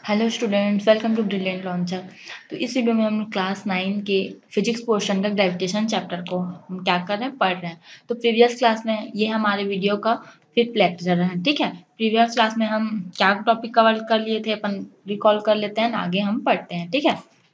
Hello students, welcome to Brilliant Launcher. तो इस video में हम क्लास 9 के फिजिक्स पोर्शन का ग्रेविटेशन चैप्टर को हम क्या कर रहे हैं, पढ़ रहे हैं। तो प्रीवियस क्लास में ये हमारे वीडियो का 5th लेक्चर है, ठीक है। प्रीवियस क्लास में हम क्या टॉपिक कवर कर लिए थे, अपन रिकॉल कर लेते हैं, आगे हम पढ़ते हैं, ठीक है।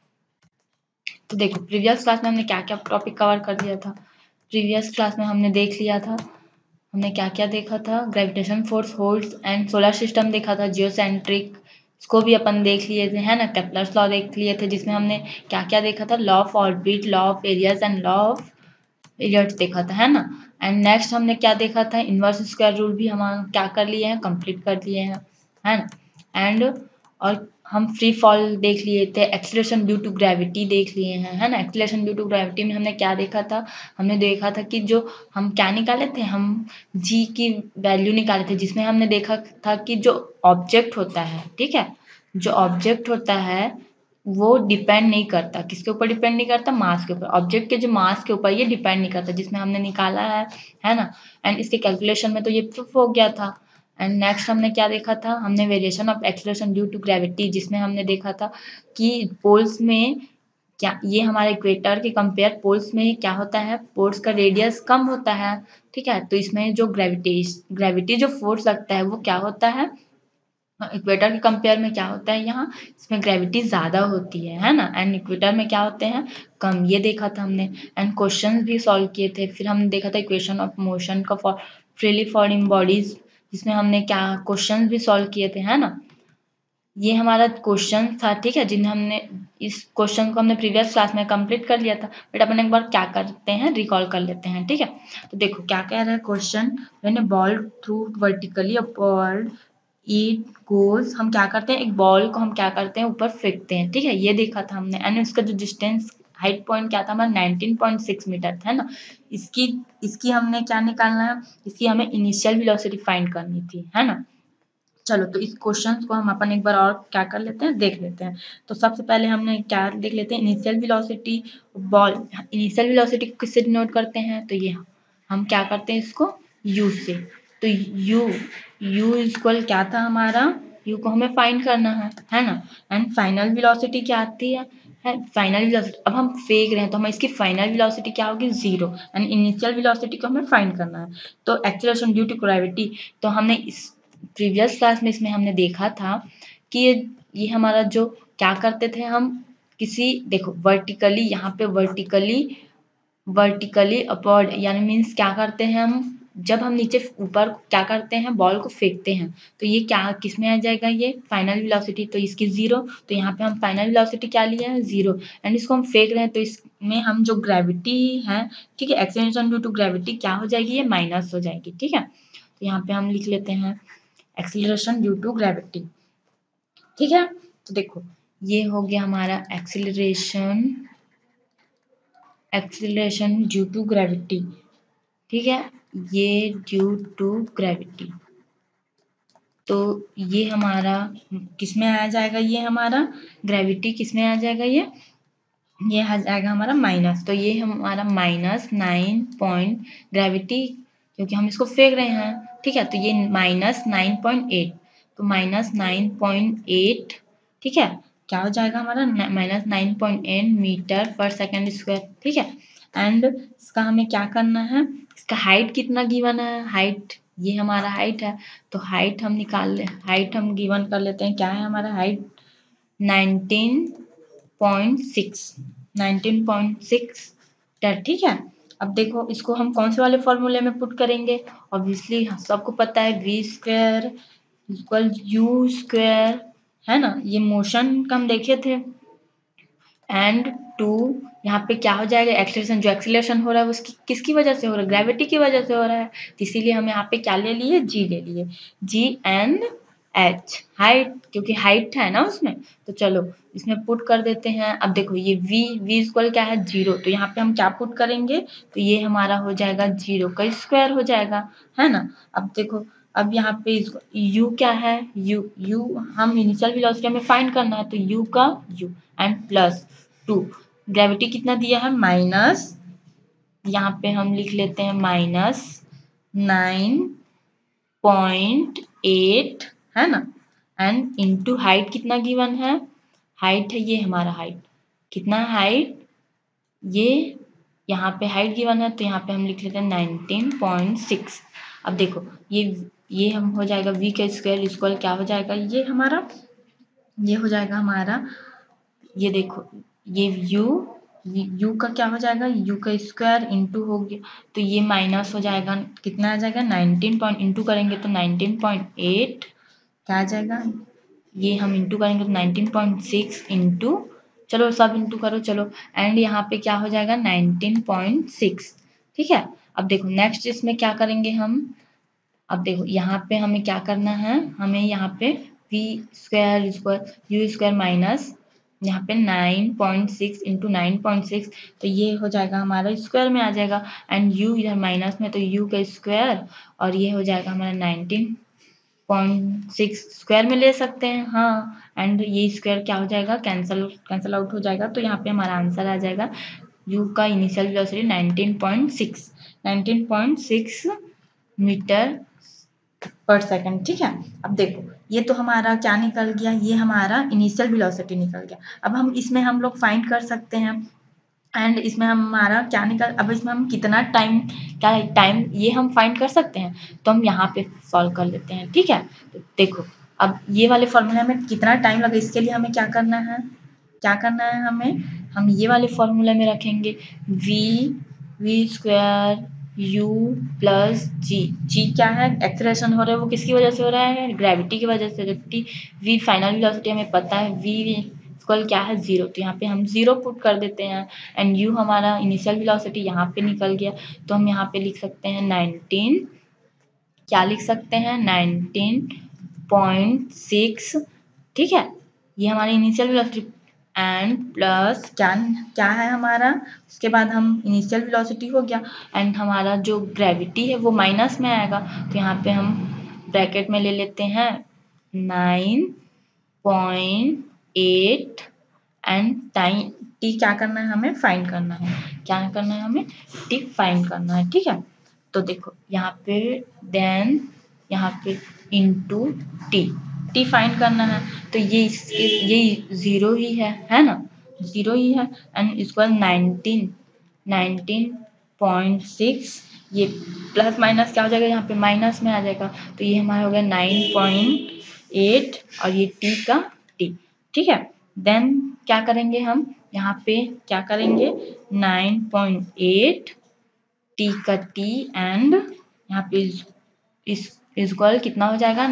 तो देखो, प्रीवियस क्लास में हमने क्या क्या टॉपिक कवर कर लिया था। प्रीवियस क्लास में हमने देख लिया था, हमने क्या क्या देखा था, gravitation force holds and solar system देखा था, जियोसेंट्रिक, इसको भी अपन देख लिए थे, है ना। केपलर्स लॉ देख लिए थे, जिसमें हमने क्या क्या देखा था, law of orbit, law of areas and law of periods देखा था, है ना। एंड नेक्स्ट हमने क्या देखा था, इनवर्स स्क्वायर रूल भी हम क्या कर लिए हैं, कंप्लीट कर लिए हैं, है ना। एंड और हम फ्री फॉल देख लिए थे, एक्सीलरेशन ड्यू टू ग्रेविटी देख लिए हैं, है ना। एक्सीलरेशन ड्यू टू ग्रेविटी में हमने क्या देखा था, हमने देखा था कि जो हम क्या निकाले थे, हम जी की वैल्यू निकाले थे, जिसमें हमने देखा था कि जो ऑब्जेक्ट होता है, ठीक है, जो ऑब्जेक्ट होता है वो डिपेंड नहीं करता, किसके ऊपर डिपेंड नहीं करता, मास के ऊपर। ऑब्जेक्ट के जो मास के ऊपर ये डिपेंड नहीं करता, जिसमें हमने निकाला है ना। एंड इसके कैलकुलेशन में तो ये प्रूफ हो गया था। एंड नेक्स्ट हमने क्या देखा था, हमने variation of acceleration due to gravity, जिसमें हमने देखा था कि पोल्स में क्या, ये हमारे इक्वेटर के कंपेयर पोल्स में क्या होता है, पोल्स का रेडियस कम होता है, ठीक है। तो इसमें जो ग्रेविटी जो फोर्स लगता है वो क्या होता है, इक्वेटर के कंपेयर में क्या होता है, यहाँ इसमें ग्रेविटी ज़्यादा होती है ना। एंड इक्वेटर में क्या होते हैं, कम, ये देखा था हमने। एंड क्वेश्चंस भी सॉल्व किए थे। फिर हमने देखा था इक्वेशन ऑफ मोशन का फॉर फ्रीली फॉलिंग बॉडीज, जिसमें हमने क्या क्वेश्चंस भी सॉल्व किए थे, है ना। ये हमारा क्वेश्चन था, ठीक है, जिन्हें हमने इस क्वेश्चन को हमने प्रीवियस क्लास में कंप्लीट कर लिया था, बट अपन एक बार क्या करते हैं, रिकॉल कर लेते हैं, ठीक है। तो देखो क्या कह रहा है question, when a ball threw vertically upward it goes, हम क्या करते हैं, एक बॉल को हम क्या करते हैं, ऊपर फेंकते हैं, ठीक है, ये देखा था हमने। एंड उसका जो डिस्टेंस हाइट पॉइंट क्या था हमारा, 19.6 मीटर था, है ना। इसकी इसकी हमने क्या निकालना है, इसकी हमें इनिशियल वेलोसिटी फाइंड करनी थी, है ना। चलो, तो इस क्वेश्चन को हम अपन एक बार और क्या कर लेते हैं, देख लेते हैं। तो सबसे पहले हमने क्या देख लेते हैं, initial velocity ball, initial velocity को किससे डिनोट करते हैं, तो ये हम क्या करते हैं इसको u से। तो u इक्वल क्या था हमारा, u को हमें फाइंड करना है ना। एंड फाइनल वेलोसिटी क्या आती है फाइनल वेलोसिटी, अब हम फेंक रहे हैं तो हमें इसकी फाइनल वेलोसिटी क्या होगी, 0। एंड इनिशियल वेलोसिटी को हमें फाइंड करना है। तो एक्सीलरेशन ड्यू टू ग्रेविटी, तो हमने इस प्रीवियस क्लास में इसमें हमने देखा था कि ये हमारा जो क्या करते थे हम, किसी देखो वर्टिकली, यहाँ पे वर्टिकली अपवर्ड, यानी मीन्स क्या करते हैं हम, जब हम नीचे ऊपर क्या करते हैं, बॉल को फेंकते हैं, तो ये क्या किस में आ जाएगा, ये फाइनल वेलोसिटी, तो इसकी 0। तो यहाँ पे हम फाइनल वेलोसिटी क्या लिया है, 0। एंड इसको हम फेंक रहे हैं, तो इसमें हम जो ग्रेविटी है, ठीक है, एक्सीलरेशन ड्यू टू ग्रेविटी क्या हो जाएगी, ये माइनस हो जाएगी, ठीक है। तो यहाँ पे हम लिख लेते हैं एक्सीलरेशन ड्यू टू ग्रेविटी, ठीक है। तो देखो ये हो गया हमारा एक्सीलरेशन ड्यू टू ग्रेविटी, ठीक है, ये ड्यू टू ग्रेविटी। तो ये हमारा किस में आ जाएगा, ये हमारा ग्रेविटी किस में आ जाएगा, ये आ जाएगा हमारा माइनस। तो ये हमारा -9 ग्रेविटी, क्योंकि हम इसको फेंक रहे हैं, ठीक है, तो ये -9.8, तो -9.8, ठीक है, क्या हो जाएगा हमारा, -9.8 मीटर पर सेकेंड स्क्वायर, ठीक है। एंड इसका हमें क्या करना है, इसका हाइट कितना गिवन है, हाइट ये हमारा हाइट है, तो हाइट हम निकाल ले, हाइट हम गिवन कर लेते हैं, क्या है हमारा हाइट, 19.6 ठीक है। अब देखो इसको हम कौन से वाले फॉर्मूले में पुट करेंगे, ऑब्वियसली सबको पता है v square equal u square, है ना। ये मोशन का हम देखे थे। एंड 2, यहाँ पे क्या हो जाएगा, एक्सीलरेशन, जो एक्सीलरेशन हो रहा है उसकी किसकी वजह से हो रहा है, ग्रेविटी की वजह से हो रहा है, तो इसीलिए हम यहाँ पे क्या ले लिए, g ले लिए, g एंड h हाइट, क्योंकि हाइट है ना उसमें, तो चलो इसमें पुट कर देते हैं। अब देखो ये v इक्वल क्या है, 0, तो यहाँ पे हम क्या पुट करेंगे, तो ये हमारा हो जाएगा 0 का स्क्वायर हो जाएगा, है ना। अब देखो, अब यहाँ पे u क्या है, u हम इनिशियल वेलोसिटी में फाइंड करना है, तो u का u एंड प्लस 2, ग्रेविटी कितना दिया है, माइनस, यहाँ पे हम लिख लेते हैं -9.8, है ना। एंड इनटू हाइट कितना गिवन है, हाइट है ये हमारा हाइट, कितना हाइट, ये यहाँ पे हाइट गिवन है तो यहाँ पे हम लिख लेते हैं 19.6। अब देखो ये हम हो जाएगा v का स्क्वायर इक्वल क्या हो जाएगा, ये हो जाएगा हमारा, ये देखो ये u का क्या हो जाएगा, u का स्क्वायर इंटू हो गया तो ये माइनस हो जाएगा, कितना आ जाएगा 19 पॉइंट, इंटू करेंगे तो 19.8 क्या आ जाएगा, ये हम इंटू करेंगे तो 19.6 इंटू, चलो सब इंटू करो चलो, एंड यहाँ पे क्या हो जाएगा 19.6। ठीक है, अब देखो नेक्स्ट इसमें क्या करेंगे हम, अब देखो यहाँ पे हमें क्या करना है, हमें यहाँ पे v square u square minus यहाँ पे 9.6 इंटू 9.6 तो ये हो जाएगा हमारा स्क्वायर में आ जाएगा, एंड u इधर माइनस में तो u का स्क्वायर और ये हो जाएगा हमारा 19.6 स्क्वायर में ले सकते हैं, हाँ, एंड ये स्क्वायर क्या हो जाएगा, कैंसल आउट हो जाएगा, तो यहाँ पे हमारा आंसर आ जाएगा u का इनिशियल वेलोसिटी 19.6 मीटर पर सेकंड। ठीक है, अब देखो ये तो हमारा क्या निकल गया, ये हमारा इनिशियल वेलोसिटी निकल गया। अब हम इसमें हम लोग फाइंड कर सकते हैं, एंड इसमें हमारा क्या निकल, अब इसमें हम कितना टाइम, क्या टाइम ये हम फाइंड कर सकते हैं, तो हम यहाँ पे सॉल्व कर लेते हैं। ठीक है, तो देखो अब ये वाले फॉर्मूला में कितना टाइम लगा, इसके लिए हमें क्या करना है, हम ये वाले फॉर्मूला में रखेंगे v square u plus g क्या है, एक्सेलरेशन हो रहा है वो किसकी वजह से हो रहा है, ग्रेविटी की वजह से, जबकि v फाइनल वेलोसिटी हमें पता है v इक्वल क्या है 0, तो यहाँ पे हम 0 पुट कर देते हैं, एंड u हमारा इनिशियल वेलोसिटी यहाँ पे निकल गया, तो हम यहाँ पे लिख सकते हैं 19, क्या लिख सकते हैं 19.6। ठीक है, ये हमारी इनिशियल वेलोसिटी एंड प्लस क्या है हमारा, उसके बाद हम इनिशियल वेलोसिटी हो गया, एंड हमारा जो ग्रेविटी है वो माइनस में आएगा, तो यहाँ पे हम ब्रैकेट में ले लेते हैं 9.8 एंड टाइम टी क्या करना है हमें फाइंड करना है, टी फाइंड करना है। ठीक है, तो देखो यहाँ पे देन यहाँ पे इंटू टी फाइंड करना है, तो ये 0 ही है ना, 0 ही है, एंड इक्वल 19.6, ये प्लस माइनस क्या हो जाएगा, यहाँ पे माइनस में आ जाएगा, तो ये हमारा हो गया 9.8 और ये टी का टी। ठीक है, देन क्या करेंगे हम यहाँ पे, क्या करेंगे 9.8 टी का टी एंड यहाँ पे इस इक्वल कितना हो जाएगा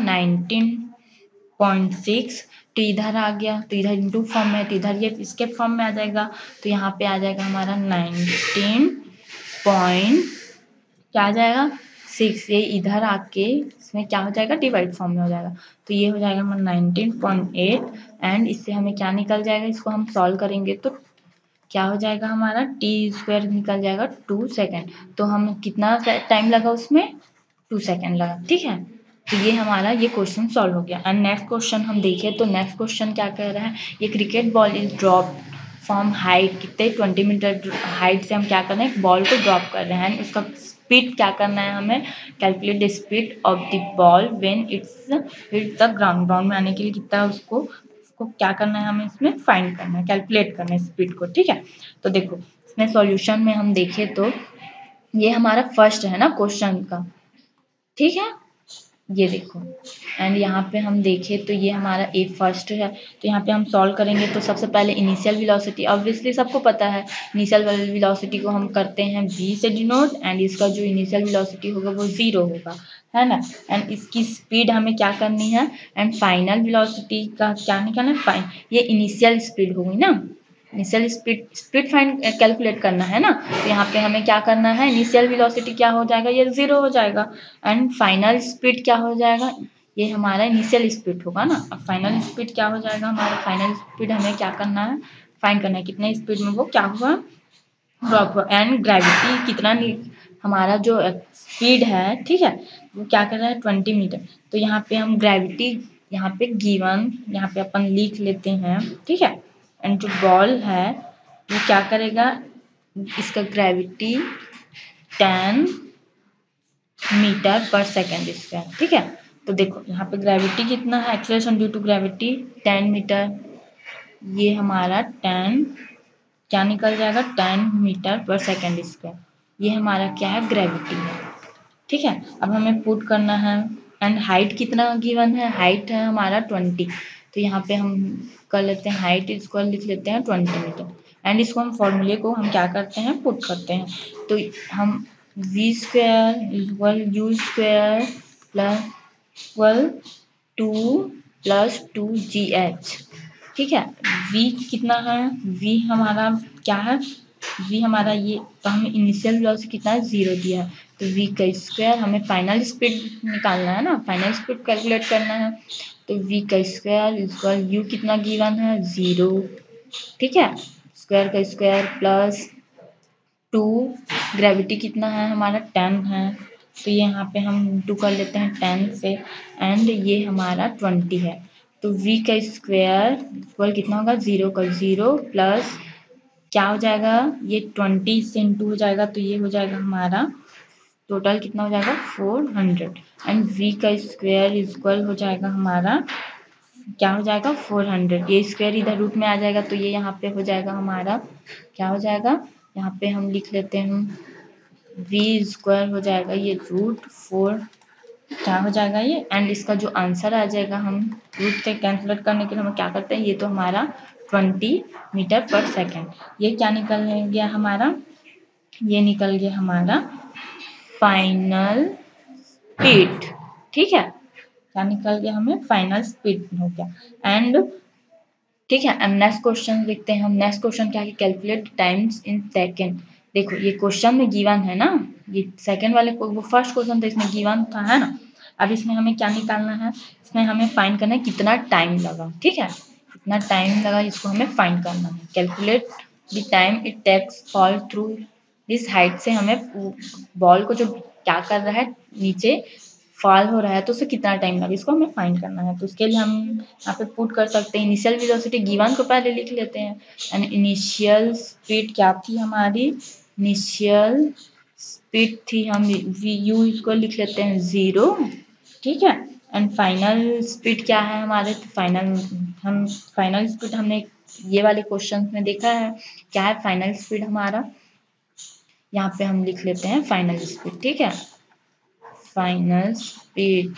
19.6, तो इधर आ गया तो इधर इंटू फॉर्म में, तो इधर ये इसके फॉर्म में आ जाएगा, तो यहाँ पे आ जाएगा हमारा 19 क्या आ जाएगा 6, ये इधर आके इसमें क्या हो जाएगा डिवाइड फॉर्म में हो जाएगा, तो ये हो जाएगा हमारा 19.8 एंड इससे हमें क्या निकल जाएगा, इसको हम सॉल्व करेंगे तो क्या हो जाएगा हमारा टी स्क्वायर निकल जाएगा 2 सेकेंड, तो हम कितना टाइम लगा उसमें 2 सेकेंड लगा। ठीक है, तो ये हमारा ये क्वेश्चन सॉल्व हो गया, एंड नेक्स्ट क्वेश्चन हम देखें तो नेक्स्ट क्वेश्चन क्या कह रहा है, ये cricket ball is drop from height, कितने 20 मीटर हाइट से हम क्या कर रहे हैं, एक बॉल को ड्रॉप कर रहे हैं, उसका स्पीड क्या करना है हमें, calculate the speed of the ball when it's hit the ground में आने के लिए कितना उसको क्या करना है, हमें इसमें फाइंड करना है, कैलकुलेट करना है स्पीड को। ठीक है, तो देखो इसमें सॉल्यूशन में हम देखें तो ये हमारा फर्स्ट है ना क्वेश्चन का, ठीक है, ये देखो, एंड यहाँ पे हम देखें तो ये हमारा ए फर्स्ट है, तो यहाँ पे हम सॉल्व करेंगे तो सबसे पहले इनिशियल वेलोसिटी, ऑब्वियसली सबको पता है इनिशियल वेलोसिटी को हम करते हैं v से डिनोट, एंड इसका जो इनिशियल वेलोसिटी होगा वो 0 होगा, है ना, एंड इसकी स्पीड हमें क्या करनी है, एंड फाइनल वेलोसिटी का क्या निकालना है, ये इनिशियल स्पीड होगी ना, इनिशियल स्पीड फाइंड कैलकुलेट करना है ना, तो यहाँ पे हमें क्या करना है, इनिशियल वेलोसिटी क्या हो जाएगा, ये 0 हो जाएगा, एंड फाइनल स्पीड क्या हो जाएगा, ये हमारा इनिशियल स्पीड होगा ना, अब फाइनल स्पीड क्या हो जाएगा, हमारा फाइनल स्पीड हमें क्या करना है, फाइंड करना है कितने स्पीड में वो क्या हुआ ड्रॉप हुआ, एंड ग्रेविटी कितना हमारा जो स्पीड है, ठीक है, वो क्या कर रहा है 20 मीटर, तो यहाँ पे हम ग्रेविटी यहाँ पे गिवन यहाँ पे अपन लिख लेते हैं। ठीक है, एंड जो बॉल है वो क्या करेगा, इसका ग्रेविटी 10 मीटर पर सेकेंड स्क्वायर। ठीक है, तो देखो यहाँ पे ग्रेविटी कितना है, acceleration due to gravity 10 metre, ये हमारा 10 क्या निकल जाएगा 10 मीटर पर सेकेंड स्क्वायर, ये हमारा क्या है ग्रेविटी है। ठीक है, अब हमें पुट करना है एंड हाइट कितना गिवन है, हाइट है हमारा 20, तो यहाँ पे हम कर लेते हैं हाइट इक्वल लिख लेते हैं 20 मीटर एंड इसको हम फॉर्मूले को हम क्या करते हैं पुट करते हैं, तो हम v square equal u square plus equal 2 plus 2gh। ठीक है, v कितना है, v हमारा क्या है, v हमारा ये, तो हमें इनिशियल वेलोसिटी कितना है 0 दिया है, तो v का स्क्वायर, हमें फाइनल स्पीड निकालना है ना, फाइनल स्पीड कैलकुलेट करना है, तो v का स्क्वायर इक्वल u कितना गिवन है 0। ठीक है, स्क्वायर का स्क्वायर प्लस 2, ग्रेविटी कितना है हमारा 10 है, तो ये यहाँ पे हम 2 कर लेते हैं 10 से एंड ये हमारा 20 है, तो v का स्क्वायर इक्वल कितना होगा 0 का 0 प्लस क्या हो जाएगा, ये 20 से इंटू हो जाएगा, तो ये हो जाएगा हमारा टोटल कितना हो जाएगा 400 एंड v का स्क्वायर इक्वल हो जाएगा हमारा क्या हो जाएगा 400, ये स्क्वायर इधर रूट में आ जाएगा, तो ये यहाँ पे हो जाएगा हमारा क्या हो जाएगा, यहाँ पे हम लिख लेते हैं v स्क्वायर हो जाएगा ये √4 क्या हो जाएगा ये, एंड इसका जो आंसर आ जाएगा, हम रूट से कैंसलेट करने के लिए हम क्या करते हैं, ये तो हमारा 20 मीटर पर सेकेंड, ये क्या निकल गया हमारा, ये निकल गया हमारा फाइनल स्पीड। ठीक है, क्या निकल गया हमें फाइनल स्पीड हो गया एंड ठीक है, अब नेक्स्ट क्वेश्चन देखते हैं हम, नेक्स्ट क्वेश्चन क्या है, कैलकुलेट टाइम्स इन सेकेंड। देखो ये क्वेश्चन में गिवन है ना, ये सेकंड वाले को, वो फर्स्ट क्वेश्चन था इसमें गिवन था है ना, अब इसमें हमें क्या निकालना है, इसमें हमें फाइंड करना है कितना टाइम लगा। ठीक है, कितना टाइम लगा इसको हमें फाइंड करना है, calculate the time it takes fall through this height, से हमें बॉल को जो क्या कर रहा है नीचे फॉल हो रहा है, तो उसे कितना टाइम लगा इसको हमें फाइंड करना है, तो उसके लिए हम यहाँ पे पुट कर सकते हैं इनिशियल वेलोसिटी गिवन को पहले लिख लेते हैं एंड इनिशियल स्पीड क्या थी हमारी, इनिशियल स्पीड थी हम u इसको लिख लेते हैं 0। ठीक है, एंड फाइनल स्पीड क्या है हमारे, तो फाइनल स्पीड हमने ये वाले क्वेश्चन में देखा है क्या है, फाइनल स्पीड हमारा यहाँ पे हम लिख लेते हैं फाइनल स्पीड। ठीक है, फाइनल स्पीड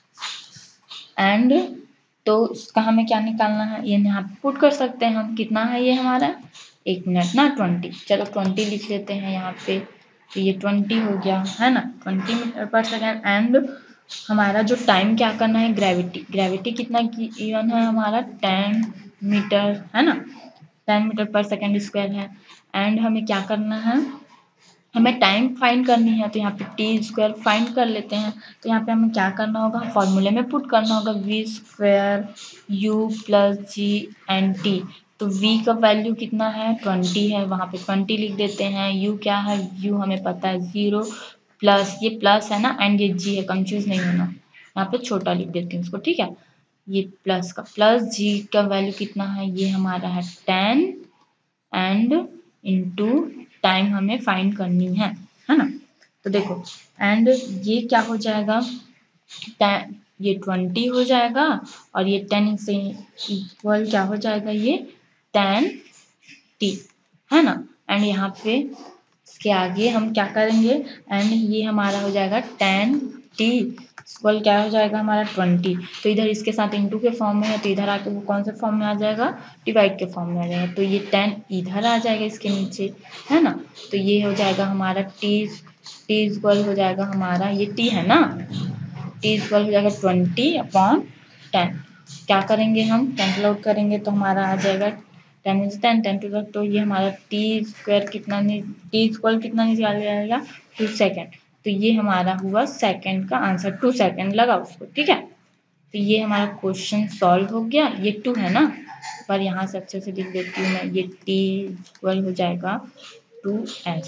एंड तो इसका हमें क्या निकालना है, ये यहाँ पे पुट कर सकते हैं हम, कितना है ये हमारा 1 मिनट ना 20, चलो 20 लिख लेते हैं यहाँ पे, तो ये 20 हो गया है ना 20 मीटर पर सेकेंड एंड हमारा जो टाइम क्या करना है, ग्रेविटी कितना गिवन है हमारा 10 मीटर है ना, 10 मीटर पर सेकेंड स्क्वायर है एंड हमें क्या करना है, हमें टाइम फाइंड करनी है, तो यहाँ पे टी स्क्वायर फाइंड कर लेते हैं, तो यहाँ पे हमें क्या करना होगा, फॉर्मूले में पुट करना होगा v square u plus g and t, तो v का वैल्यू कितना है 20 है, वहाँ पे 20 लिख देते हैं, u क्या है, u हमें पता है 0 प्लस ये प्लस है ना एंड ये g है, कंफ्यूज नहीं होना, यहाँ पे छोटा लिख देती हूँ उसको। ठीक है, ये प्लस का प्लस g का वैल्यू कितना है, ये हमारा है 10 एंड इनटू टाइम हमें फाइंड करनी है ना, तो देखो एंड ये क्या हो जाएगा, ये 20 हो जाएगा और ये 10 से इक्वल क्या हो जाएगा, ये 10t है ना, एंड यहाँ पे इसके आगे हम क्या करेंगे एंड ये हमारा हो जाएगा 10t इक्वल क्या हो जाएगा हमारा 20, तो इधर इसके साथ इंटू के फॉर्म में है, तो इधर आके वो कौन से फॉर्म में आ जाएगा, डिवाइड के फॉर्म में आ जाएगा, तो ये 10 इधर आ जाएगा इसके नीचे है ना, तो ये हो जाएगा हमारा t इक्वल हो जाएगा हमारा, ये t है ना, t इक्वल हो जाएगा 20/10, क्या करेंगे हम कैंसिल आउट करेंगे तो हमारा आ जाएगा 10 × 10 10 टू तो ये हमारा टी स्क्वायर कितना टी इक्वल कितना निकाल जाएगा 2 सेकेंड, तो ये हमारा हुआ सेकेंड का आंसर, 2 सेकेंड लगा उसको। ठीक है, तो ये हमारा क्वेश्चन सॉल्व हो गया, ये 2 है ना, पर यहाँ से अच्छे से लिख देती हूँ मैं, ये टी इक्वल हो जाएगा 2s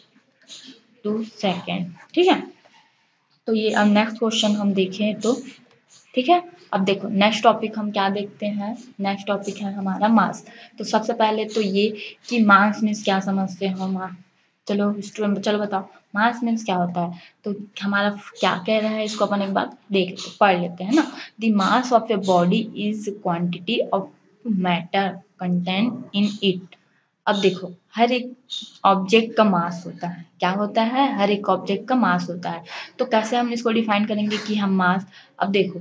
2 सेकेंड। ठीक है, तो ये अब नेक्स्ट क्वेश्चन हम देखें तो ठीक है, अब देखो नेक्स्ट टॉपिक हम क्या देखते हैं, नेक्स्ट टॉपिक है हमारा मास। तो सबसे पहले तो ये कि मास मीन्स क्या समझते हो, मास चलो बताओ, मास मीन्स क्या होता है, तो हमारा क्या कह रहा है इसको अपन एक बार पढ़ लेते हैं ना। The mass of a body is quantity of matter content in it. अब देखो हर एक ऑब्जेक्ट का मास होता है, क्या होता है, हर एक ऑब्जेक्ट का मास होता है। तो कैसे हम इसको डिफाइन करेंगे कि हम मास, अब देखो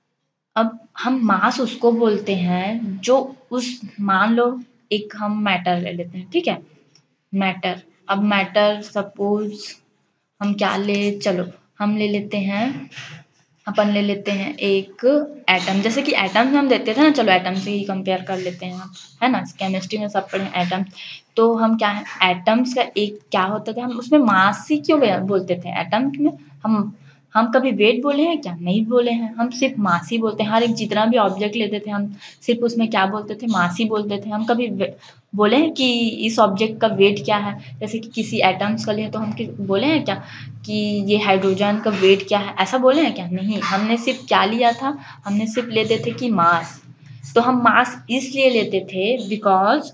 अब हम मास उसको बोलते हैं जो उस, मान लो एक हम मैटर ले लेते हैं, ठीक है, मैटर। अब मैटर सपोज हम क्या ले, चलो हम ले लेते हैं, अपन ले लेते हैं एक एटम, जैसे कि एटम में हम देते थे ना, चलो एटम से ही कंपेयर कर लेते हैं हम, है ना, केमिस्ट्री में सब पढ़े एटम। तो हम क्या है, एटम्स का एक क्या होता था, हम उसमें मास ही क्यों बोलते थे एटम में, हम कभी वेट बोले हैं क्या, नहीं बोले हैं, हम सिर्फ मास ही बोलते हैं। हर एक जितना भी ऑब्जेक्ट लेते थे हम सिर्फ उसमें क्या बोलते थे, मास ही बोलते थे। हम कभी बोले हैं कि इस ऑब्जेक्ट का वेट क्या है, जैसे कि किसी एटम्स का लिए तो हम बोले हैं क्या कि ये हाइड्रोजन का वेट क्या है, ऐसा बोले हैं क्या, नहीं। हमने सिर्फ क्या लिया था, हमने सिर्फ लेते थे कि मास। तो हम मास इसलिए लेते थे बिकॉज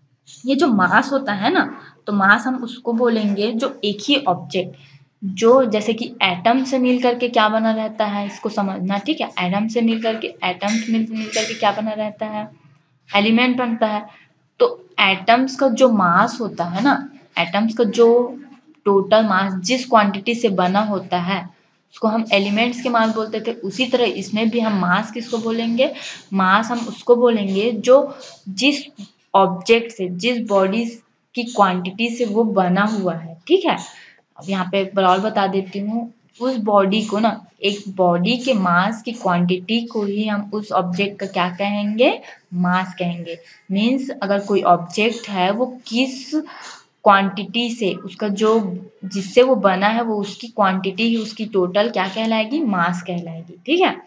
ये जो मास होता है ना, तो मास हम उसको बोलेंगे जो एक ही ऑब्जेक्ट, जो जैसे कि एटम से मिल करके क्या बना रहता है, इसको समझना, ठीक है। एटम से मिल करके, मिल करके क्या बना रहता है, एलिमेंट बनता है। तो एटम्स का जो मास होता है ना, एटम्स का जो टोटल मास जिस क्वांटिटी से बना होता है उसको हम एलिमेंट्स के मास बोलते थे। उसी तरह इसमें भी हम मास किसको बोलेंगे, मास हम उसको बोलेंगे जो जिस ऑब्जेक्ट से, जिस बॉडी की क्वांटिटी से वो बना हुआ है, ठीक है। अब यहाँ पे एक बार और बता देती हूँ, उस बॉडी को ना, एक बॉडी के मास की क्वांटिटी को ही हम उस ऑब्जेक्ट का क्या कहेंगे, मास कहेंगे। मीन्स अगर कोई ऑब्जेक्ट है वो किस क्वांटिटी से, उसका जो जिससे वो बना है वो उसकी क्वांटिटी ही उसकी टोटल क्या कहलाएगी, मास कहलाएगी, ठीक है।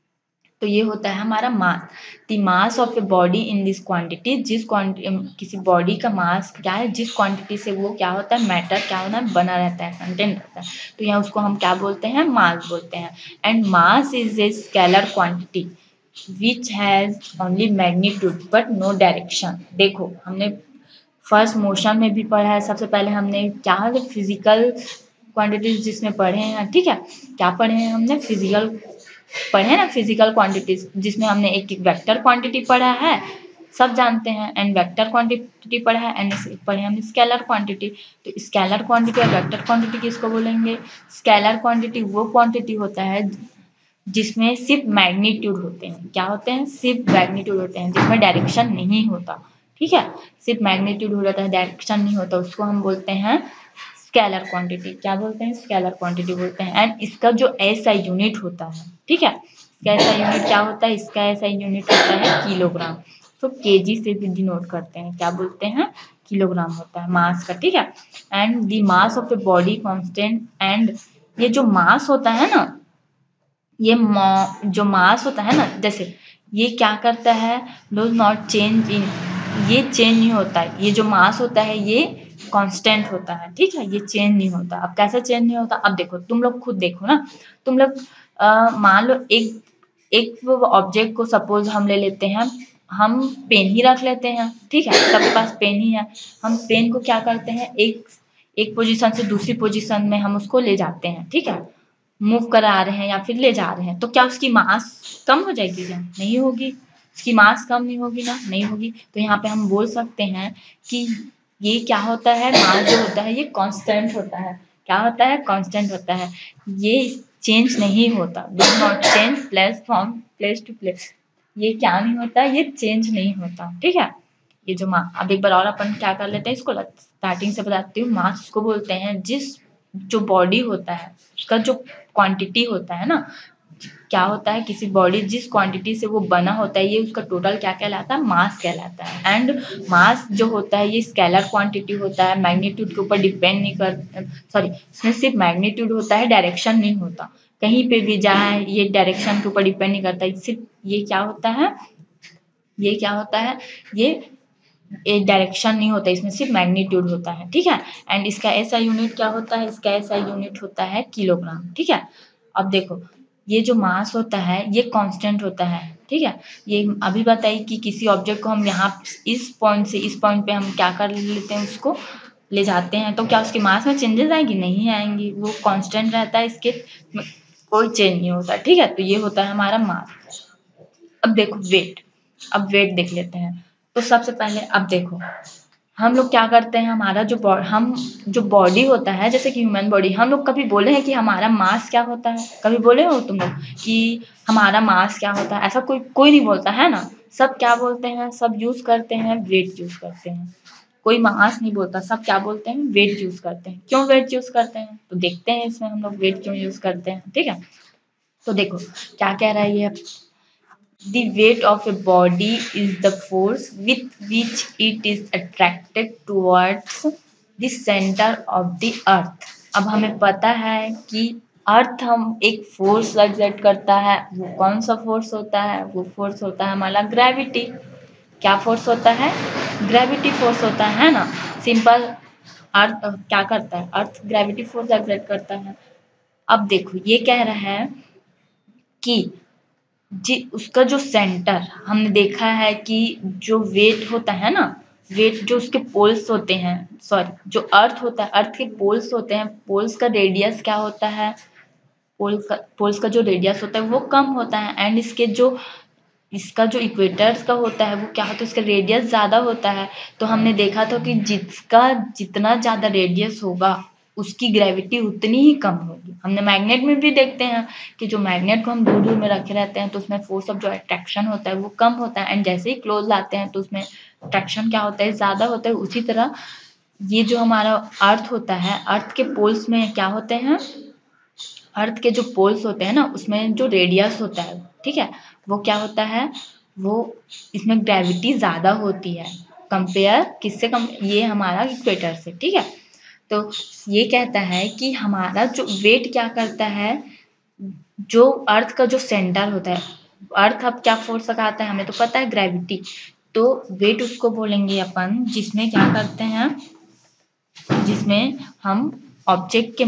तो ये होता है हमारा mass. The mass of a body in this quantity, जिस किसी बॉडी का मास क्या है, जिस क्वांटिटी से वो क्या होता है, मैटर क्या होता है, बना रहता है, कंटेंट रहता है। तो यहाँ उसको हम क्या बोलते हैं, मास बोलते हैं। And mass is a scalar quantity which has only magnitude but no direction. देखो हमने फर्स्ट मोशन में भी पढ़ा है, सबसे पहले हमने क्या है, फिजिकल क्वांटिटीज जिसमें पढ़े हैं, ठीक है। क्या पढ़े हैं हमने, फिजिकल पढ़े हैं ना, फिजिकल क्वांटिटीज जिसमें हमने एक वेक्टर क्वांटिटी पढ़ा है, सब जानते हैं, एंड वेक्टर क्वांटिटी पढ़ा है, एंड पढ़े हमने स्केलर क्वांटिटी। तो स्केलर क्वांटिटी और वेक्टर क्वांटिटी किसको बोलेंगे, स्केलर क्वांटिटी वो क्वांटिटी होता है जिसमें सिर्फ मैग्नीट्यूड होते हैं, क्या होते हैं, सिर्फ मैग्नीट्यूड होते हैं, जिसमें डायरेक्शन नहीं होता, ठीक है। सिर्फ मैग्नीट्यूड हो जाता है, डायरेक्शन नहीं होता, उसको हम बोलते हैं स्केलर क्वांटिटी। क्या बोलते हैं, स्केलर क्वांटिटी बोलते हैं। एंड इसका जो एसआई यूनिट होता है, ठीक है, इसका एसआई यूनिट क्या होता है, इसका एसआई यूनिट होता है किलोग्राम। तो केजी से भी डिनोट करते हैं, क्या बोलते हैं, किलोग्राम होता है मास का, ठीक है। And the mass of a body constant, and ये जो मास होता है ना, ये जो मास होता है ना, जैसे ये क्या करता है, डोज नॉट चेंज इन, ये चेंज नहीं होता है, ये जो मास होता है ये कांस्टेंट होता है, ठीक है, ये चेंज नहीं होता। अब कैसे चेंज नहीं होता, अब देखो तुम लोग खुद देखो ना, तुम लोग मान लो एक एक ऑब्जेक्ट को सपोज हम ले लेते हैं, हम पेन ही रख लेते हैं, ठीक है, सबके पास पेन ही है। हम पेन को क्या करते हैं, एक एक पोजीशन से दूसरी पोजीशन में हम उसको ले जाते हैं, ठीक है, मूव करा रहे हैं या फिर ले जा रहे हैं। तो क्या उसकी मास कम हो जाएगी क्या, नहीं होगी, उसकी मास कम नहीं होगी ना, नहीं होगी। तो यहाँ पे हम बोल सकते हैं कि ये क्या होता है, मास जो होता है ये कांस्टेंट होता है, क्या होता है, कांस्टेंट होता है, ये चेंज नहीं होता, do not change place from place to place, ये क्या नहीं होता, ये चेंज नहीं होता, ठीक है। ये जो अब एक बार और अपन क्या कर लेते हैं, इसको स्टार्टिंग से बताती हूँ। मास उसको बोलते हैं जिस, जो बॉडी होता है उसका जो क्वांटिटी होता है ना, क्या होता है, किसी बॉडी जिस क्वांटिटी से वो बना होता है ये उसका टोटल क्या कहलाता है, मास कहलाता है। एंड मास जो होता है ये स्केलर क्वांटिटी होता है, मैग्नीट्यूड के ऊपर डिपेंड नहीं कर, सॉरी इसमें सिर्फ मैग्नीट्यूड होता है, डायरेक्शन नहीं होता, कहीं पे भी जाए ये डायरेक्शन के ऊपर डिपेंड नहीं करता, सिर्फ ये क्या होता है, ये क्या होता है, ये एक डायरेक्शन नहीं होता, इसमें सिर्फ मैग्नीट्यूड होता है, ठीक है। एंड इसका ऐसा यूनिट क्या होता है, इसका ऐसा यूनिट होता है किलोग्राम, ठीक है। अब देखो ये जो मास होता है ये कांस्टेंट होता है, ठीक है। ये अभी बताइए कि किसी ऑब्जेक्ट को हम यहाँ इस पॉइंट से इस पॉइंट पे हम क्या कर लेते हैं, उसको ले जाते हैं तो क्या उसकी मास में चेंजेस आएंगी? नहीं आएंगी, वो कांस्टेंट रहता है, इसके कोई चेंज नहीं होता। ठीक है, तो ये होता है हमारा मास। अब देखो वेट, अब वेट देख लेते हैं। तो सबसे पहले अब देखो हम लोग क्या करते हैं, हमारा जो बॉडी होता है, जैसे कि ह्यूमन बॉडी, हम लोग कभी बोले हैं कि हमारा मास क्या होता है? कभी बोले हो तुम लोग कि हमारा मास क्या होता है? ऐसा कोई नहीं बोलता है ना। सब क्या बोलते हैं, सब यूज करते हैं वेट यूज करते हैं। कोई मास नहीं बोलता, सब क्या बोलते हैं, वेट यूज करते हैं। क्यों वेट यूज करते हैं? तो देखते हैं इसमें हम लोग वेट क्यों यूज करते हैं। ठीक है, तो देखो क्या कह रहा है ये, the weight of a body is the force with which it is attracted towards the center of the earth। अब हमें पता है कि अर्थ हम एक फोर्स एग्जर्ट करता है, वो कौन सा फोर्स होता है? वो फोर्स होता है हमारा ग्रेविटी। क्या फोर्स होता है? ग्रेविटी फोर्स होता है ना। सिंपल, अर्थ क्या करता है? अर्थ ग्रेविटी फोर्स एग्जर्ट करता है। अब देखो ये कह रहा है कि जी उसका जो सेंटर, हमने देखा है कि जो वेट होता है ना, वेट जो उसके पोल्स होते हैं, सॉरी जो अर्थ होता है, अर्थ के पोल्स होते हैं, पोल्स का रेडियस क्या होता है? पोल्स का जो रेडियस होता है वो कम होता है, एंड इसका जो इक्वेटर्स का होता है वो क्या होता है? इसका रेडियस ज़्यादा होता है। तो हमने देखा था कि जिसका जितना ज़्यादा रेडियस होगा उसकी ग्रेविटी उतनी ही कम होगी। हमने मैग्नेट में भी देखते हैं कि जो मैग्नेट को हम दूर दूर में रखे रहते हैं तो उसमें फोर्स ऑफ जो अट्रैक्शन होता है वो कम होता है, एंड जैसे ही क्लोज लाते हैं तो उसमें अट्रैक्शन क्या होता है? ज़्यादा होता है। उसी तरह ये जो हमारा अर्थ होता है, अर्थ के पोल्स में क्या होते हैं? अर्थ के जो पोल्स होते हैं ना उसमें जो रेडियस होता है, ठीक है, वो क्या होता है? वो इसमें ग्रेविटी ज़्यादा होती है कंपेयर किससे? कम, ये हमारा इक्वेटर से। ठीक है, तो ये कहता है कि हमारा जो वेट क्या करता है, जो अर्थ का जो सेंटर होता है, अर्थ अब क्या फोर्स लगाता है? हमें तो पता है ग्रेविटी। तो वेट उसको बोलेंगे अपन जिसमें क्या करते हैं, जिसमें हम ऑब्जेक्ट के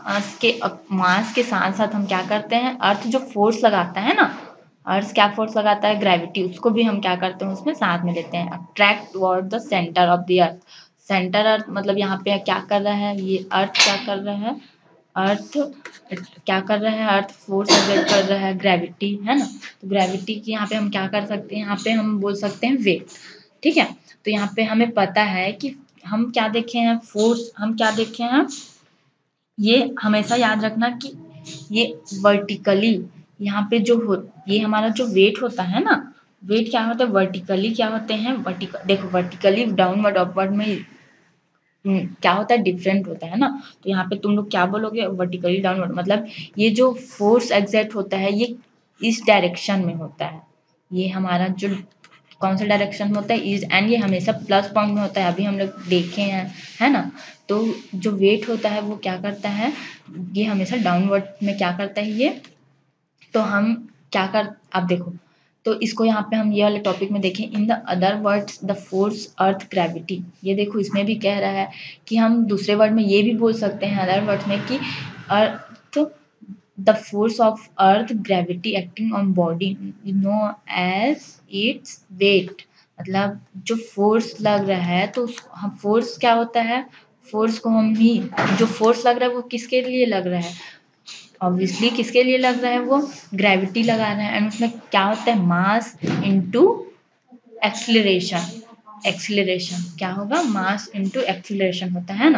मास के साथ साथ हम क्या करते हैं, अर्थ जो फोर्स लगाता है ना, अर्थ क्या फोर्स लगाता है? ग्रेविटी, उसको भी हम क्या करते हैं उसमें साथ में लेते हैं, attract toward the centre of the earth. Centre earth मतलब यहाँ पे क्या कर रहा है, ये अर्थ क्या कर रहा है, अर्थ क्या कर रहा है, अर्थ फोर्स एक्सर्ट कर रहा है, ग्रेविटी है ना। तो ग्रेविटी की यहाँ पे हम क्या कर सकते हैं, यहाँ पे हम बोल सकते हैं वेट। ठीक है, तो यहाँ पे हमें पता है कि हम क्या देखे हैं, फोर्स हम क्या देखे हैं, ये हमेशा याद रखना कि ये वर्टिकली यहाँ पे जो हो, ये हमारा जो वेट होता है ना, वेट क्या होता है? वर्टिकली क्या होते हैं? वर्टिकल देखो, वर्टिकली डाउनवर्ड अपवर्ड में क्या होता है? डिफरेंट होता है ना। तो यहाँ पे तुम लोग क्या बोलोगे? वर्टिकली डाउनवर्ड मतलब ये जो फोर्स एग्जर्ट होता है ये इस डायरेक्शन में होता है। ये हमारा जो कौन सा डायरेक्शन होता है? इज, एंड ये हमेशा प्लस पॉइंट में होता है, अभी हम लोग देखे हैं, है ना। तो जो वेट होता है वो क्या करता है, ये हमेशा डाउनवर्ड में क्या करता है ये। तो हम क्या कर, आप देखो, तो इसको यहाँ पे हम ये वाले टॉपिक में देखें, in the other words the force earth gravity. ये देखो इसमें भी कह रहा है कि हम दूसरे वर्ड में ये भी बोल सकते हैं अदर वर्ड्स में कि earth, the force of earth gravity acting on body known as its weight. मतलब जो फोर्स लग रहा है तो हम फोर्स क्या होता है, फोर्स को हम ही, जो फोर्स लग रहा है वो किसके लिए लग रहा है? ऑब्वियसली किसके लिए लग रहा है? वो ग्रेविटी लगा रहा है, एंड उसमें क्या होता है? मास इनटू एक्सीलरेशन। एक्सीलरेशन क्या होगा? मास इनटू एक्सीलरेशन होता है ना।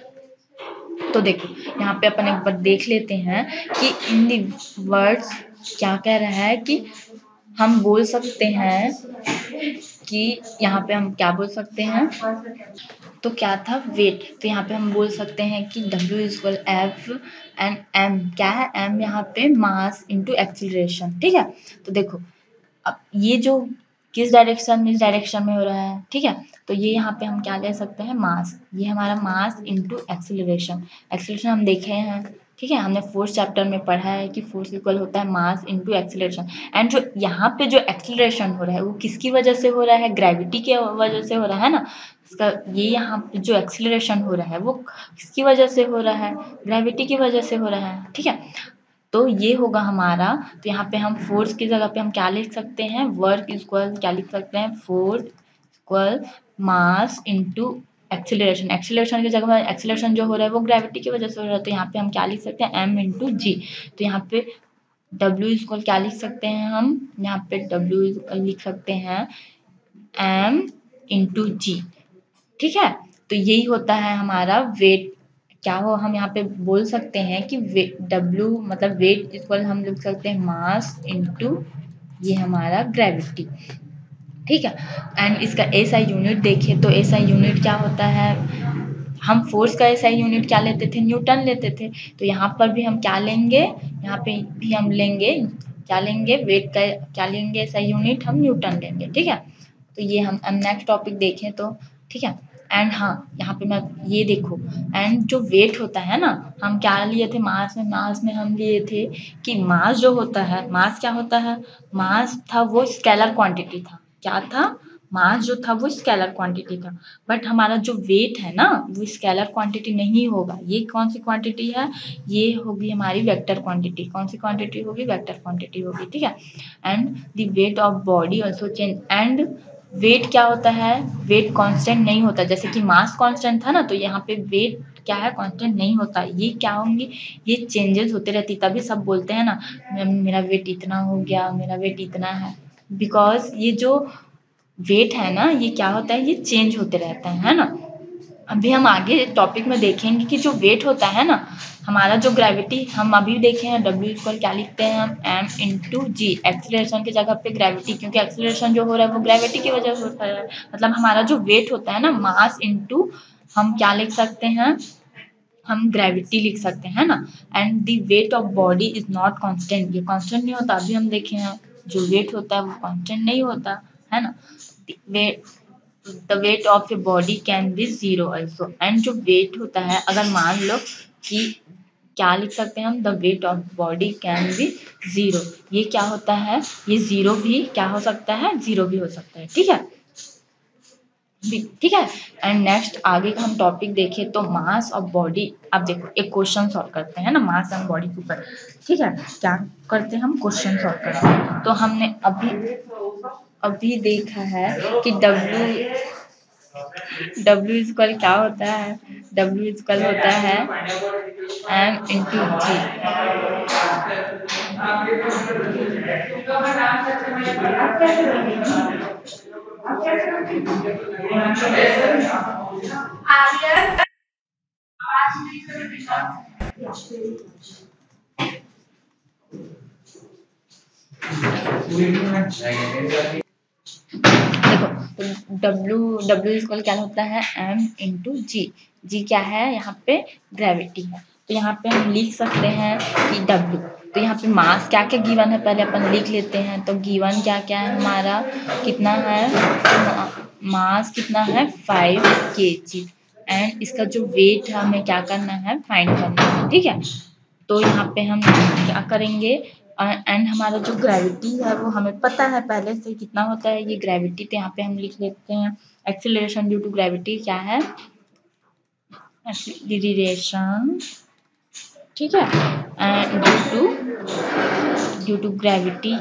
तो देखो यहाँ पे अपन एक बार देख लेते हैं कि इन दी वर्ड्स क्या कह रहा है कि हम बोल सकते हैं कि यहाँ पे हम क्या बोल सकते हैं, तो क्या था? वेट। तो यहाँ पे हम बोल सकते हैं कि W equal F and M क्या है? एम यहाँ पे मास इनटू एक्सीलरेशन। ठीक है, तो देखो अब ये जो किस डायरेक्शन में, इस डायरेक्शन में हो रहा है। ठीक है, तो ये यहाँ पे हम क्या ले सकते हैं? मास, ये हमारा मास इनटू एक्सीलरेशन। एक्सीलरेशन हम देखे हैं, ठीक है, हमने फोर्थ चैप्टर में पढ़ा है कि फोर्स इक्वल होता है मास इनटू एक्सीलरेशन। एंड जो यहाँ पे जो एक्सीलरेशन हो रहा है वो किसकी वजह से हो रहा है? ग्रेविटी की वजह से हो रहा है ना। इसका ये यहाँ पे जो एक्सीलरेशन हो रहा है वो किसकी वजह से हो रहा है? ग्रेविटी की वजह से हो रहा है। ठीक है, तो ये होगा हमारा। तो यहाँ पे हम फोर्स की जगह पे हम क्या लिख सकते हैं? वर्क इक्वल क्या लिख सकते हैं? Force equal mass into acceleration, acceleration की जगह एक्सीलरेशन जो हो रहा है वो ग्रेविटी की वजह से हो रहा है, तो यहाँ पे हम क्या लिख सकते हैं m इंटू जी। तो यहाँ पे W इक्वल क्या लिख सकते हैं हम, यहाँ पे W इक्वल लिख सकते हैं m इंटू जी। ठीक है, तो यही होता है हमारा वेट। क्या हो, हम यहाँ पे बोल सकते हैं कि W मतलब वेट इक्वल हम लिख सकते हैं मास इंटू ये हमारा ग्रेविटी। ठीक है, एंड इसका एसआई यूनिट देखें तो एसआई यूनिट क्या होता है, हम फोर्स का एसआई यूनिट क्या लेते थे, न्यूटन लेते थे। तो यहाँ पर भी हम क्या लेंगे, यहाँ पे भी हम लेंगे क्या लेंगे, वेट का क्या लेंगे, एसआई यूनिट हम न्यूटन लेंगे। ठीक है, तो ये हम नेक्स्ट टॉपिक देखें तो ठीक है। एंड हाँ, यहाँ पे मैं ये देखो, एंड जो वेट होता है ना, हम क्या लिए थे मास में, मास में हम लिए थे कि मास जो होता है, मास क्या होता है, मास था वो स्केलर क्वांटिटी था। क्या था, मास जो था वो स्केलर क्वांटिटी था। बट हमारा जो वेट है ना वो स्केलर क्वांटिटी नहीं होगा। ये कौन सी क्वांटिटी है, ये होगी हमारी वेक्टर क्वांटिटी। कौन सी क्वांटिटी होगी, वेक्टर क्वांटिटी होगी। ठीक है, and the weight of body also change. एंड वेट क्या होता है, वेट कांस्टेंट नहीं होता। जैसे कि मास कांस्टेंट था ना, तो यहाँ पे वेट क्या है, कांस्टेंट नहीं होता। ये क्या होंगी, ये चेंजेस होते रहती। तभी सब बोलते हैं ना मेरा वेट इतना हो गया, मेरा वेट इतना है, बिकॉज ये जो वेट है ना ये क्या होता है, ये चेंज होते रहता है ना। अभी हम आगे टॉपिक में देखेंगे कि जो वेट होता है ना, हमारा जो ग्रेविटी हम अभी देखे हैं, W इक्वल क्या लिखते हैं हम, m इंटू जी। एक्सीलरेशन की जगह पे ग्रेविटी, क्योंकि एक्सीलरेशन जो हो रहा है वो ग्रेविटी की वजह से होता है। मतलब हमारा जो वेट होता है ना, मास इंटू हम क्या लिख सकते हैं, हम ग्रेविटी लिख सकते हैं ना। And the weight of body is not constant, ये कांस्टेंट नहीं होता। अभी हम देखे हैं जो वेट होता है वो कांस्टेंट नहीं होता है ना। The weight of a body can be zero also. And जो वेट होता है, अगर मान लो कि क्या लिख सकते हैं हम, the weight of body can be zero. ये क्या होता है, ये जीरो भी क्या हो सकता है, जीरो भी हो सकता है। ठीक है, ठीक है। एंड नेक्स्ट आगे का हम टॉपिक देखें तो मास ऑफ बॉडी। अब देखो एक क्वेश्चन सॉल्व करते हैं ना मास एंड बॉडी के ऊपर। ठीक है, क्या करते हैं हम, क्वेश्चन सॉल्व करते हैं। तो हमने अभी अभी देखा है कि W इक्वल क्या होता है, W इक्वल होता है m इंटू जी। देखो, W इक्वल क्या होता है, m इंटू जी। जी क्या है, यहाँ पे ग्रेविटी है। तो यहाँ पे हम लिख सकते हैं कि W, तो यहाँ पे मास क्या क्या गिवन है पहले अपन लिख लेते हैं। तो गिवन क्या क्या है हमारा, कितना है, मास कितना है 5 kg। एंड इसका जो वेट है हमें क्या करना है, फाइंड करना है। ठीक है, तो यहाँ पे हम क्या करेंगे, एंड हमारा जो ग्रेविटी है वो हमें पता है पहले से कितना होता है ये ग्रेविटी। तो यहाँ पे हम लिख लेते हैं एक्सीलरेशन ड्यू टू ग्रेविटी क्या है, एक्सीलरेशन। ठीक है, एंड ड्यू टू ग्रेविटी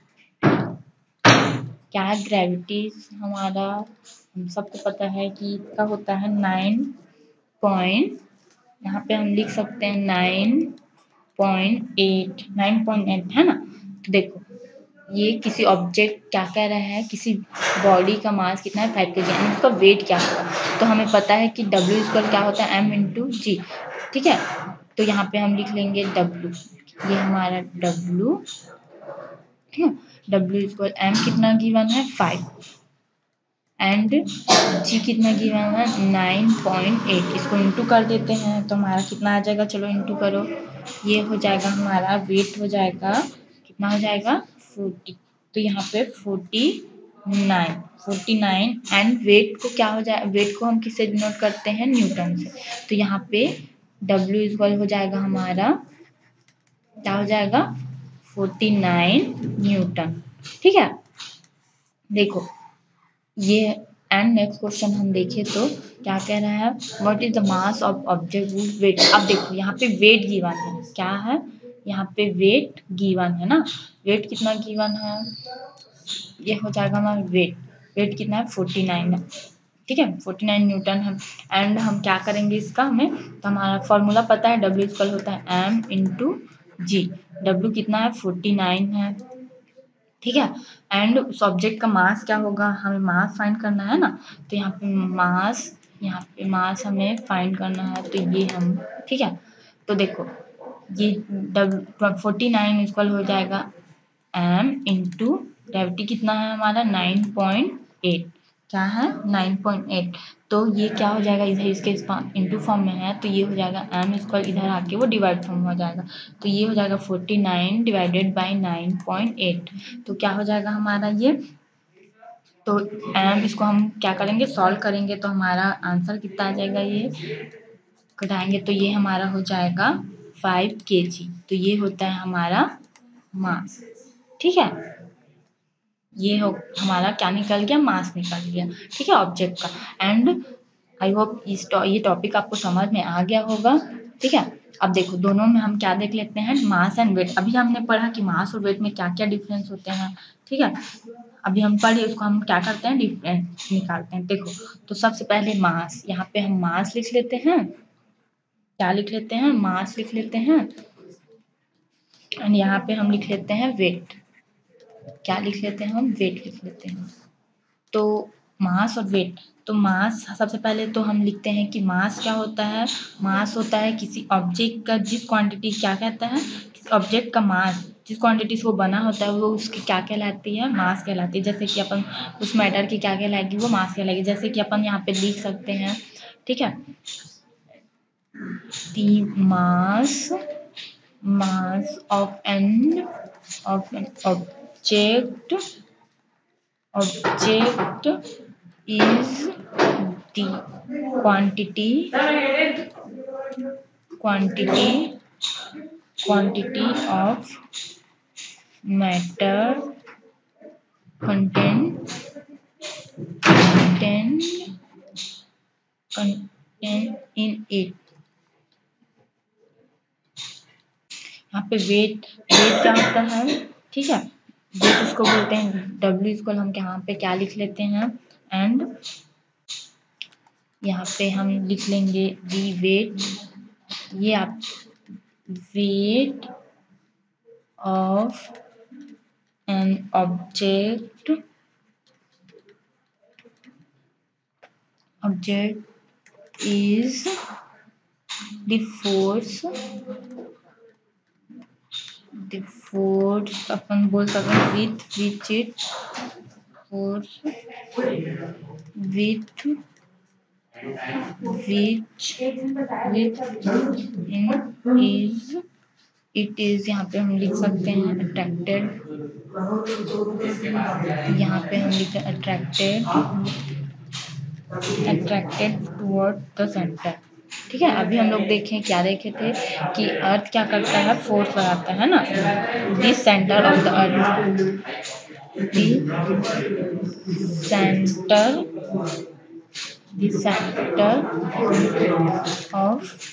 क्या है, ग्रेविटी हमारा हम सबको पता है कि इसका होता है 9 पॉइंट, यहाँ पे हम लिख सकते हैं 9.8 है ना। तो देखो ये किसी ऑब्जेक्ट क्या कह रहा है, किसी बॉडी का मास कितना है 5 kg, यानी उसका वेट क्या होगा। तो हमें पता है कि W इक्वल क्या होता है, m इंटू जी। ठीक है, तो यहाँ पे हम लिख लेंगे W, ये हमारा W। ठीक है, W इक्वल m कितना गिवन है 5 एंड जी कितना गिवन है 9.8। इसको इंटू कर देते हैं तो हमारा कितना आ जाएगा, चलो इंटू करो, ये हो जाएगा हमारा वेट हो जाएगा, कितना हो जाएगा 40। तो यहाँ पे 49 एंड वेट को क्या हो जाए, वेट को हम किससे डिनोट करते हैं, न्यूटन से। तो यहाँ पे W इक्वल हो जाएगा हमारा, क्या हो जाएगा 49 न्यूटन। ठीक है, देखो ये। एंड नेक्स्ट क्वेश्चन हम देखें तो क्या कह रहा है, what is the mass of object would weight. अब देखो यहाँ पे वेट गिवन है, क्या है यहाँ पे वेट गिवन है ना। वेट कितना गिवन है, ये हो जाएगा हमारा वेट, वेट कितना है 49 है। ठीक है, 49 न्यूटन है। एंड हम क्या करेंगे इसका, हमें तो हमारा फॉर्मूला पता है, W इक्वल होता है m इंटू जी। W कितना है, 49 है, ठीक है। एंड उस ऑब्जेक्ट का मास क्या होगा, हमें मास फाइंड करना है ना, तो यहाँ पे मास हमें फाइंड करना है, तो ये हम, ठीक है। तो देखो ये 49 इक्वल हो जाएगा m इंटू ग्रेविटी कितना है हमारा 9.8, क्या है 9.8। तो ये क्या हो जाएगा, इधर इसके इंटू फॉर्म में है, तो ये हो जाएगा m इक्वल, इधर आके वो डिवाइड फॉर्म हो जाएगा, तो ये हो जाएगा 49 डिवाइडेड बाई 9.8। तो क्या हो जाएगा हमारा ये, तो m इसको हम क्या करेंगे, सॉल्व करेंगे, तो हमारा आंसर कितना आ जाएगा, ये घटाएंगे तो ये हमारा हो जाएगा 5 kg। तो ये होता है हमारा मास, ठीक है। ये हो हमारा क्या निकल गया, मास निकल गया, ठीक है, ऑब्जेक्ट का। एंड आई होप ये टॉपिक आपको समझ में आ गया होगा, ठीक है। अब देखो दोनों में हम क्या देख लेते हैं, मास एंड वेट। अभी हमने पढ़ा कि मास और वेट में क्या क्या डिफरेंस होते हैं, ठीक है। अभी हम पढ़े उसको हम क्या करते हैं, डिफरेंस निकालते हैं। देखो तो सबसे पहले मास, यहाँ पे हम मास लिख लेते हैं, क्या लिख लेते हैं, मास लिख लेते हैं। एंड यहाँ पे हम लिख लेते हैं वेट, क्या लिख लेते हैं, हम वेट लिख लेते हैं। तो मास और वेट, तो मास सबसे पहले तो हम लिखते हैं कि मास क्या होता है, मास होता है किसी ऑब्जेक्ट का, जिस क्वांटिटी, क्या कहता है, किसी ऑब्जेक्ट का मास, जिस क्वांटिटी से वो बना होता है वो उसकी क्या कहलाती है, मास कहलाती है। जैसे कि अपन उस मैटर की क्या कहलाएगी, वो मास कहलाएगी। जैसे कि अपन यहाँ पे लिख सकते हैं, ठीक है, the mass of an object is the quantity of matter contained in it। यहाँ पे वेट क्या होता है, ठीक है, वेट उसको बोलते हैं, W इसको हम यहाँ पे क्या लिख लेते हैं, एंड यहाँ पे हम लिख लेंगे दी वेट, ये आप weight of an object is the force अपन बोल सकते हैं with which it force with which in is it is, यहाँ पे हम लिख सकते हैं अट्रैक्टेड, यहाँ पे हम लिखते हैं अट्रैक्टेड टुवर्ड द सेंटर, ठीक है। अभी हम लोग देखें, क्या देखे थे कि अर्थ क्या करता है, फोर्स लगाता है ना, this centre of the earth, centre of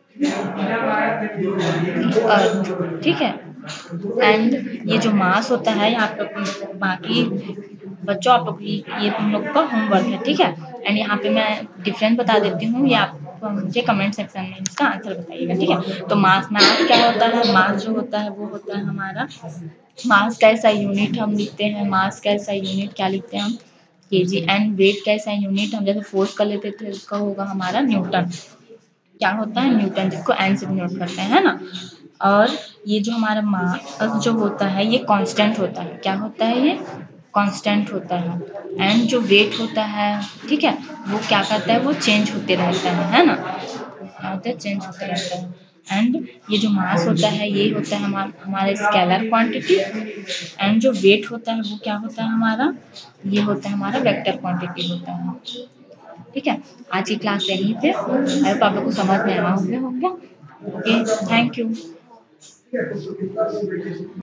earth, ठीक है। एंड ये जो मास होता है, यहाँ पे बाकी बच्चों आप लोग ये तुम लोग का होमवर्क है, ठीक है। एंड यहाँ पे मैं डिफरेंस बता देती हूँ, ये आप मुझे कमेंट सेक्शन में इसका आंसर बताइएगा, ठीक है। तो मास क्या होता है, मास जो होता है वो होता है हमारा, मास का ऐसा यूनिट हम लिखते हैं, मास का ऐसा यूनिट क्या लिखते हैं हम, केजी। एंड वेट का ऐसा यूनिट हम जैसे फोर्स कर लेते थे, उसका होगा हमारा न्यूटन, क्या होता है, न्यूटन, जिसको एन से डिनोट करते हैं, है ना। और ये जो हमारा मास जो होता है ये कांस्टेंट होता है, क्या होता है, ये कांस्टेंट होता है। एंड जो वेट होता है, ठीक है, वो क्या करता है, वो चेंज होते रहता है ना, क्या होता है, चेंज होते रहता है। एंड ये जो मास होता है ये होता है हमारा स्केलर क्वांटिटी। एंड जो वेट होता है वो क्या होता है हमारा, ये होता है हमारा वेक्टर क्वांटिटी होता है, ठीक है। आज की क्लास यहीं पे, आई होप आप लोग को समझ में आया होगा। Okay, thank you.